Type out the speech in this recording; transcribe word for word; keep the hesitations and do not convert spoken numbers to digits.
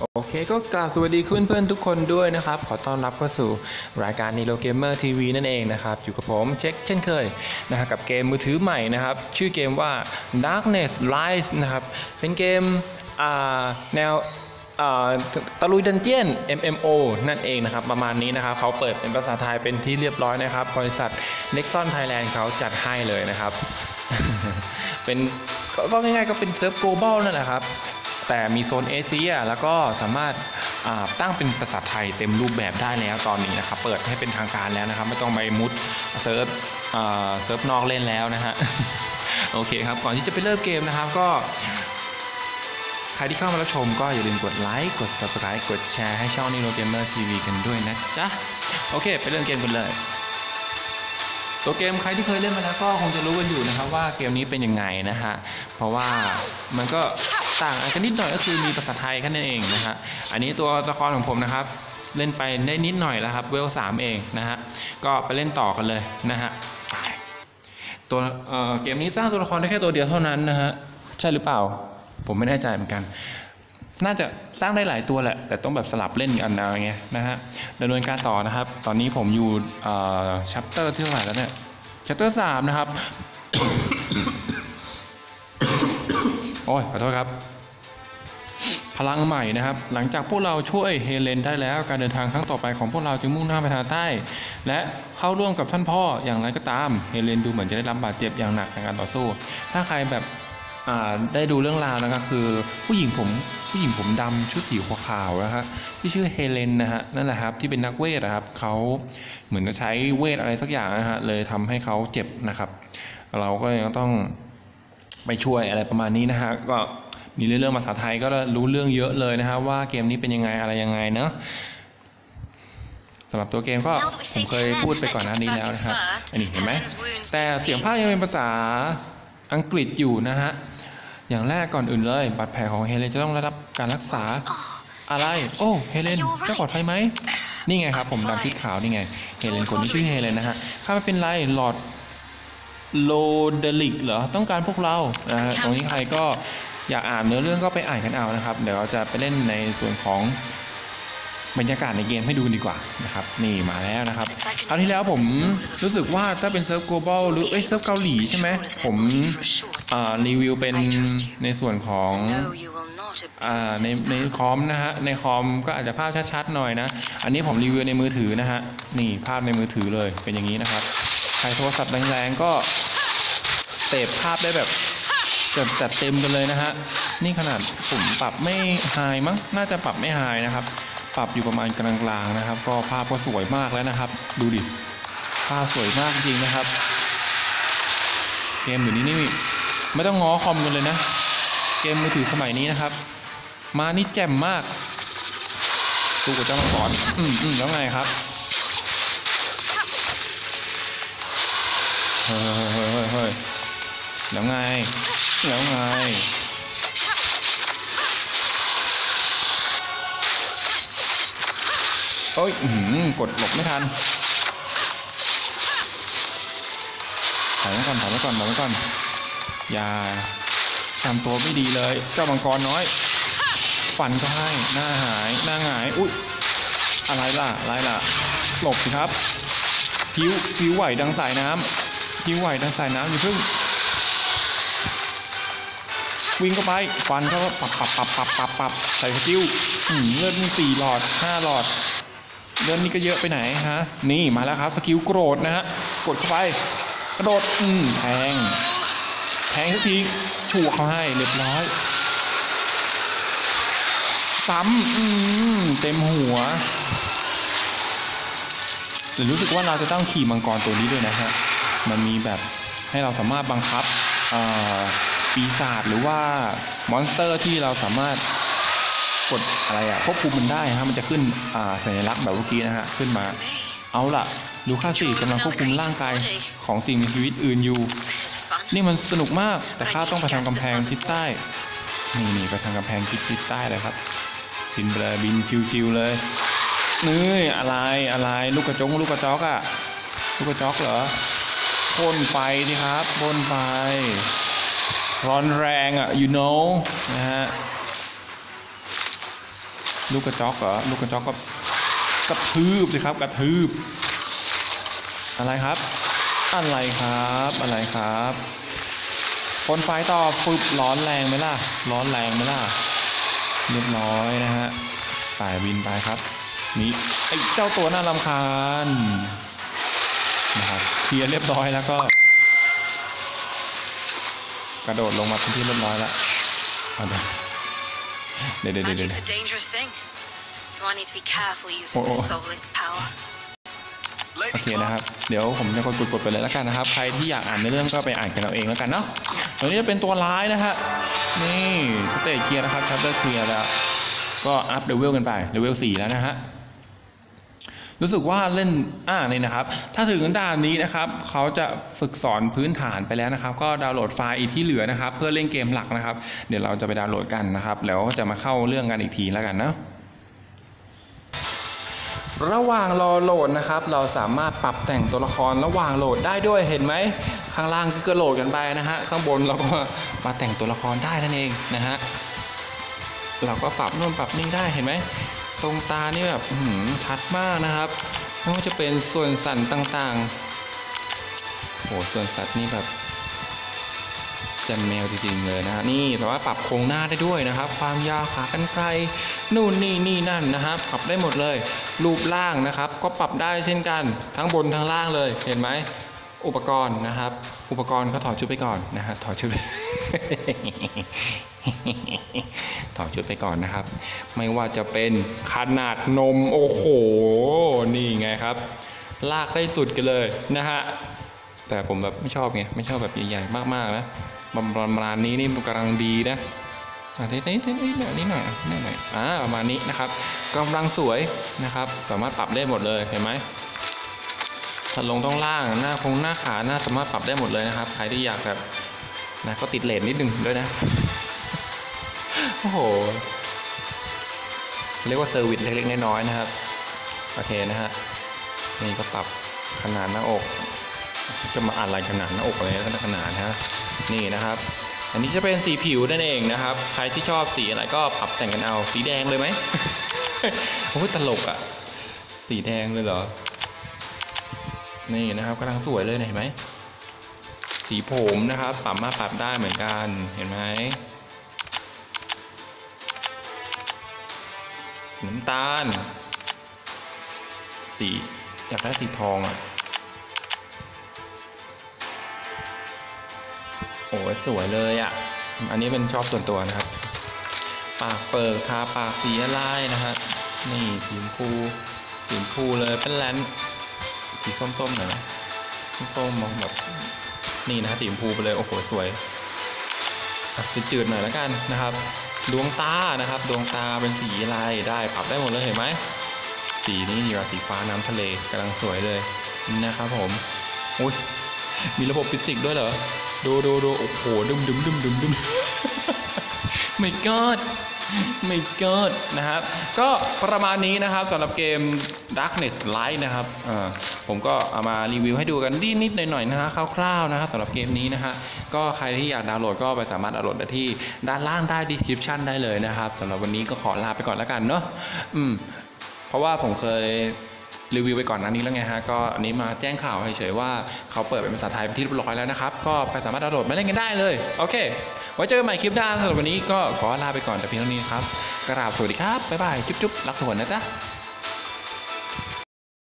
โอเคก็กราบสวัสดีเพื่อนๆทุกคนด้วยนะครับขอต้อนรับเข้าสู่รายการ Nilo Gamer ที วี นั่นเองนะครับอยู่กับผมเช็คเช่นเคยนะครับกับเกมมือถือใหม่นะครับชื่อเกมว่า Darkness Rise นะครับเป็นเกมแนวตะลุยดันเจียน เอ็ม เอ็ม โอ นั่นเองนะครับประมาณนี้นะครับเขาเปิดเป็นภาษาไทยเป็นที่เรียบร้อยนะครับบริษัท Nexon Thailand เขาจัดให้เลยนะครับ เป็นก็ง่ายๆก็เป็นเซิร์ฟ global นั่นแหละครับแต่มีโซนเอเชียแล้วก็สามารถตั้งเป็นภาษาไทยเต็มรูปแบบได้แล้วตอนนี้นะครับเปิดให้เป็นทางการแล้วนะครับไม่ต้องไปมุดเซิร์ฟเซิร์ฟนอกเล่นแล้วนะฮะ โอเคครับก่อนที่จะไปเริ่มเกมนะครับก็ใครที่เข้ามารับชมก็อย่าลืมกดไลค์กด ซับสไครบ์ กดแชร์ให้ช่อง Nilo Gamer ที วี กันด้วยนะจ๊ะโอเคไปเริ่มเกมกันเลยตัวเกมใครที่เคยเล่นมาแล้วก็คงจะรู้กันอยู่นะครับว่าเกมนี้เป็นยังไงนะฮะเพราะว่ามันก็ต่างกันนิดหน่อยก็คือมีภาษาไทยแค่นั้นเองนะฮะอันนี้ตัวละครของผมนะครับเล่นไปได้นิดหน่อยแล้วครับเวลสามเองนะฮะก็ไปเล่นต่อกันเลยนะฮะตัวเอ่อเกมนี้สร้างตัวละครได้แค่ตัวเดียวเท่านั้นนะฮะใช่หรือเปล่าผมไม่แน่ใจเหมือนกันน่าจะสร้างได้หลายตัวแหละแต่ต้องแบบสลับเล่นกันอะไรเงี้ยนะฮะดำเนินการต่อนะครับตอนนี้ผมอยู่เอ่อชัปเตอร์ที่เท่าไหร่แล้วเนี่ยชัปเตอร์สามนะครับ โอ้ยขอโทษครับพลังใหม่นะครับหลังจากพวกเราช่วยเฮเลนได้แล้วการเดินทางครั้งต่อไปของพวกเราจึงมุ่งหน้าไปทางใต้และเข้าร่วมกับท่านพ่ออย่างไรก็ตามเฮเลนดูเหมือนจะได้รับบาดเจ็บอย่างหนักในการต่อสู้ถ้าใครแบบได้ดูเรื่องราวนะครับคือผู้หญิงผมผู้หญิงผมดำชุดสีขาวๆนะฮะที่ชื่อเฮเลนนะฮะนั่นแหละครับที่เป็นนักเวทนะครับเขาเหมือนจะใช้เวทอะไรสักอย่างนะฮะเลยทำให้เขาเจ็บนะครับเราก็เลยต้องไปช่วยอะไรประมาณนี้นะฮะก็มีเรื่องภาษาไทยก็รู้เรื่องเยอะเลยนะครับว่าเกมนี้เป็นยังไงอะไรยังไงเนาะสำหรับตัวเกมก็ผมเคยพูดไปก่อนหน้านี้แล้วนะครับอันนี้เห็นไหมแต่เสียงภาคยังเป็นภาษาอังกฤษอยู่นะฮะอย่างแรกก่อนอื่นเลยบาดแผลของเฮเลนจะต้องได้รับการรักษาอะไรโอ้เฮเลนเจ้าปลอดภัยไหมนี่ไงครับผมดำชุดขาวนี่ไงเฮเลนคนนี้ชื่อเฮเลนนะฮะข้าไม่เป็นไรหลอดโลเดลิกเหรอต้องการพวกเรานะฮะตรงนี้ใครก็อยากอ่านเนื้อเรื่องก็ไปอ่านกันเอานะครับเดี๋ยวเราจะไปเล่นในส่วนของบรรยากาศในเกมให้ดูดีกว่านะครับนี่มาแล้วนะครับคราวที่แล้วผมรู้สึกว่าถ้าเป็นเซิร์ฟ global หรือเอ้ยเซิร์ฟเกาหลีใช่ไหมผมรีวิวเป็นในส่วนของในในคอมนะฮะในคอมก็อาจจะภาพชัดๆหน่อยนะอันนี้ผมรีวิวในมือถือนะฮะนี่ภาพในมือถือเลยเป็นอย่างนี้นะครับใครโทรศัพท์แรงๆก็เสพภาพได้แบบจัดจัดเต็มกันเลยนะฮะนี่ขนาดผมปรับไม่ไฮมั้งน่าจะปรับไม่ไฮนะครับปรับอยู่ประมาณกลางๆนะครับก็ภาพก็สวยมากแล้วนะครับดูดิภาพสวยมากจริงนะครับเกมอยู่นี้นี่ไม่ต้องง้อคอมกันเลยนะเกมมือถือสมัยนี้นะครับมานี่แจ่มมากสู้กับเจ้ามังกรอืมอืมแล้วไงครับเฮ้ยเฮ้ยเฮ้ยเฮ้ยแล้วไงแล้วไงโอ้ยกดหลบไม่ทันถอยไว้ก่อนถอยไว้ก่อนถอยไว้ก่อนอย่าทำตัวไม่ดีเลยเจ้ามังกรน้อยฟันก็ให้หน้าหายหน้าหงายอุ๊ยอะไรล่ะอะไรล่ะหลบสิครับผิวผิวไหวดังสายน้ำผิวไหวดังสายน้ำอย่าเพิ่งวิ่งเข้าไปฟันเข้าปับปับปับปับปับปับใส่สกิลเลือดมีสี่หลอดห้าหลอดเลือดนี่ก็เยอะไปไหนฮะนี่มาแล้วครับสกิลโกรธนะฮะกดเข้าไปกระโดดอืมแทงแทงทุกทีฉูกเขาให้เรียบร้อยซ้ำอืมเต็มหัวหรือรู้สึกว่าเราจะต้องขี่มังกรตัวนี้ด้วยนะฮะมันมีแบบให้เราสามารถบังคับปีศาจหรือว่ามอนสเตอร์ที่เราสามารถกดอะไรอะควบคุมมันได้ฮะมันจะขึ้นสัญลักษณ์แบบเมื่อกี้นะฮะขึ้นมาเอาล่ะดูค่าสี่กำลังควบคุมร่างกายของสิ่งมีชีวิตอื่นอยู่นี่มันสนุกมากแต่ข้าต้องไปทางกำแพงทิศใต้นี่นี่ไปทางกำแพงทิศทิศใต้เลยครับบินไปเลยบินชิวๆเลยนี่อะไรอะไรลูกกระจงลูกกระจอกอะลูกกระจอกเหรอพ่นไฟนี่ครับพ่นไฟร้อนแรงอ่ะ you know นะฮะลูกกระจอกเหรอลูกกระจอกก็กระทืบสิครับกระทืบอะไรครับอะไรครับอะไรครับคนไฟต่อฝึบร้อนแรงไหมล่ะร้อนแรงไหมล่ะเรียบร้อยนะฮะป่ายบินไปครับมีไอ้เจ้าตัวน่ารำคาญนะครับเคลียร์เรียบร้อยแล้วก็กระโดดลงมาเป็นที่เรียบร้อยแล้วเดี๋ยวเดี๋ยวเดี๋ยวเดี๋ยวโอเคนะครับเดี๋ยวผมจะกดกดไปเลยแล้วกันนะครับใครที่อยากอ่านในเรื่องก็ไปอ่านกันเอาเองแล้วกันเนาะตัวนี้จะเป็นตัวร้ายนะฮะนี่สเตจเคลียร์นะครับชัปเตอร์เคลียร์แล้วก็อัพเลเวลกันไปเลเวลสี่แล้วนะฮะรู้สึกว่าเล่นอ่านี่นะครับถ้าถึงด่านนี้นะครับเขาจะฝึกสอนพื้นฐานไปแล้วนะครับก็ดาวน์โหลดไฟล์อีกที่เหลือนะครับเพื่อเล่นเกมหลักนะครับเดี๋ยวเราจะไปดาวน์โหลดกันนะครับแล้วก็จะมาเข้าเรื่องกันอีกทีแล้วกันเนาะระหว่างรอโหลดนะครับเราสามารถปรับแต่งตัวละครระหว่างโหลดได้ด้วยเห็นไหมข้างล่างก็โหลดกันไปนะฮะข้างบนเราก็มาแต่งตัวละครได้นั่นเองนะฮะเราก็ปรับนู่นปรับนี่ได้เห็นไหมตรงตานี่แบบชัดมากนะครับไม่ว่าจะเป็นส่วนสันต่างๆโอ้ส่วนสัตว์นี่แบบแจ่มแมวจริงๆเลยนะนี่สามารถปรับโครงหน้าได้ด้วยนะครับความยาวขากรรไกรนู่นนี่นี่นั่นนะครับปรับได้หมดเลยรูปร่างนะครับก็ปรับได้เช่นกันทั้งบนทั้งล่างเลยเห็นไหมอุปกรณ์นะครับอุปกรณ์ก็ถอดชุดไปก่อนนะฮะถอดชุด ถอดชุดไปก่อนนะครับไม่ว่าจะเป็นขนาดนมโอ้โหนี่ไงครับลากได้สุดกันเลยนะฮะแต่ผมแบบไม่ชอบไงไม่ชอบแบบใหญ่ๆมากๆนะประมาณนี้นี่กำลังดีนะอ่ะนิดนิดนิดหน่อยนิดหน่อยนิดหน่อยอ่าประมาณนี้นะครับกำลังสวยนะครับสามารถปรับได้หมดเลยเห็นไหมถ้าลงต้องล่างหน้าคงหน้าขาหน้าสามารถปรับได้หมดเลยนะครับใครที่อยากแบบนะก็ติดเลนนิดนึงด้วยนะโอ้โหเรียกว่าเซอร์วิสเล็กๆน้อยๆนะครับโอเคนะฮะนี่ก็ปรับขนาดหน้าอกจะมาอะไรขนาดหน้าอกอะไรขนาดฮะนี่นะครับอันนี้จะเป็นสีผิวนั่นเองนะครับใครที่ชอบสีอะไรก็ปรับแต่งกันเอาสีแดงเลยไหม โอ้ยตลกอ่ะสีแดงเลยเหรอนี่นะครับกำลังสวยเลยเห็นไหมสีผมนะครับปรับมาปรับได้เหมือนกันเห็นไหมสีน้ำตาลสีอยากได้สีทองอ่ะโอ้สวยเลยอ่ะอันนี้เป็นชอบส่วนตัวนะครับปากเปิดทาปากสีอะไรนะฮะนี่สีชมพูสีชมพูเลยเป็นแลนสีส้มๆหน่อยนะส้มๆมองแบบนี่นะสีชมพูไปเลยโอ้โหสวยจืดๆหน่อยแล้วกันนะครับดวงตานะครับดวงตาเป็นสีอะไรได้ปรับได้หมดเลยเห็นไหมสีนี้ดีกว่าสีฟ้าน้ำทะเลกำลังสวยเลยนะครับผมอุ้ยมีระบบฟิสิกส์ด้วยเหรอดูดูดูโอ้โหดึมดึมดึมดึมดึมไม่กอดไม่กอดนะครับก็ประมาณนี้นะครับสำหรับเกม Darkness Light นะครับผมก็เอามารีวิวให้ดูกันนิดๆหน่อยๆนะฮะคร่าวๆนะครับสำหรับเกมนี้นะฮะก็ใครที่อยากดาวน์โหลดก็ไปสามารถดาวน์โหลดได้ที่ด้านล่างใต้ description ได้เลยนะครับสำหรับวันนี้ก็ขอลาไปก่อนแล้วกันเนาะอืมเพราะว่าผมเคยรีวิวไปก่อนหน้านี้แล้วไงฮะก็อันนี้มาแจ้งข่าวเฉยๆว่าเขาเปิดเป็นภาษาไทยเป็นที่เรียบร้อยแล้วนะครับก็ไปสามารถดาวน์โหลดมาเล่นกันได้เลยโอเคไว้เจอกันใหม่คลิปหน้าสำหรับวันนี้ก็ขอลาไปก่อนแต่เพียงเท่านี้ครับกราบสวัสดีครับบ๊ายบายจุ๊บๆรักทุกคนนะจ๊ะ